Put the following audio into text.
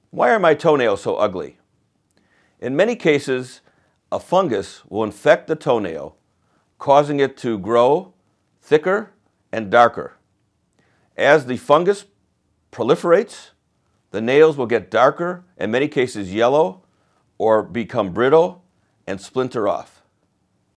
Why are my toenails so ugly? In many cases, a fungus will infect the toenail, causing it to grow thicker and darker. As the fungus proliferates, the nails will get darker, in many cases yellow, or become brittle and splinter off.